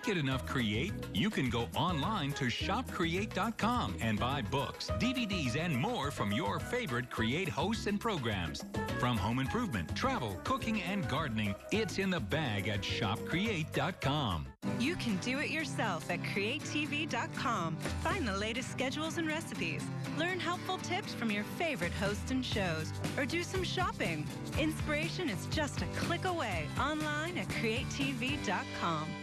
Can't get enough Create? You can go online to shopcreate.com and buy books, DVDs, and more from your favorite Create hosts and programs. From home improvement, travel, cooking, and gardening, it's in the bag at shopcreate.com. You can do it yourself at createtv.com. Find the latest schedules and recipes. Learn helpful tips from your favorite hosts and shows. Or do some shopping. Inspiration is just a click away online at createtv.com.